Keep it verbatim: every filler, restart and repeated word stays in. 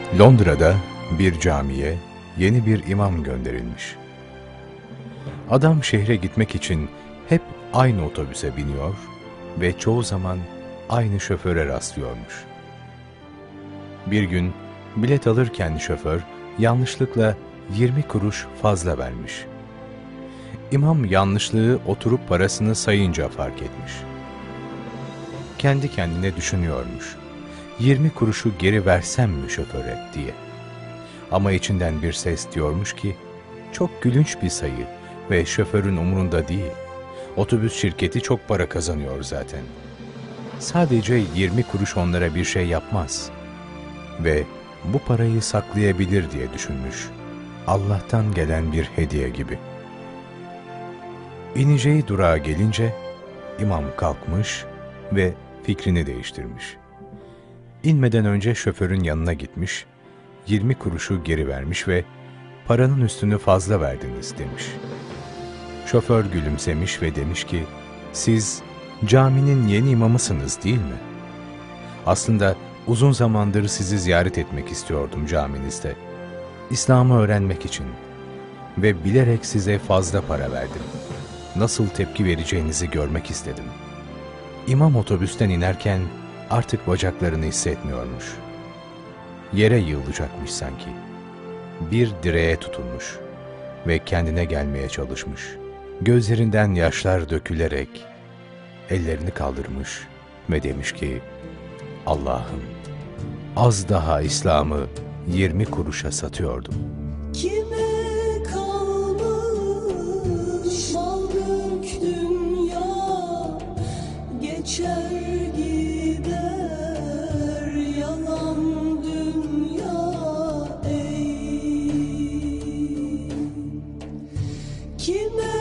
Londra'da bir camiye yeni bir imam gönderilmiş. Adam şehre gitmek için hep aynı otobüse biniyor ve çoğu zaman aynı şoföre rastlıyormuş. Bir gün bilet alırken şoför yanlışlıkla yirmi kuruş fazla vermiş. İmam yanlışlığı oturup parasını sayınca fark etmiş. Kendi kendine düşünüyormuş. yirmi kuruşu geri versem mi şoföre diye. Ama içinden bir ses diyormuş ki, çok gülünç bir sayı ve şoförün umurunda değil. Otobüs şirketi çok para kazanıyor zaten. Sadece yirmi kuruş onlara bir şey yapmaz. Ve bu parayı saklayabilir diye düşünmüş. Allah'tan gelen bir hediye gibi. İneceği durağa gelince imam kalkmış ve fikrini değiştirmiş. İnmeden önce şoförün yanına gitmiş, yirmi kuruşu geri vermiş ve paranın üstünü fazla verdiniz demiş. Şoför gülümsemiş ve demiş ki, siz caminin yeni imamısınız değil mi? Aslında uzun zamandır sizi ziyaret etmek istiyordum caminizde. İslam'ı öğrenmek için ve bilerek size fazla para verdim. Nasıl tepki vereceğinizi görmek istedim. İmam otobüsten inerken artık bacaklarını hissetmiyormuş. Yere yığılacakmış sanki. Bir direğe tutunmuş ve kendine gelmeye çalışmış. Gözlerinden yaşlar dökülerek ellerini kaldırmış ve demiş ki, Allah'ım, az daha İslam'ı yirmi kuruşa satıyordum. Kime kalmış mal mülk dünya, geçer gider yalan dünya ey. Kime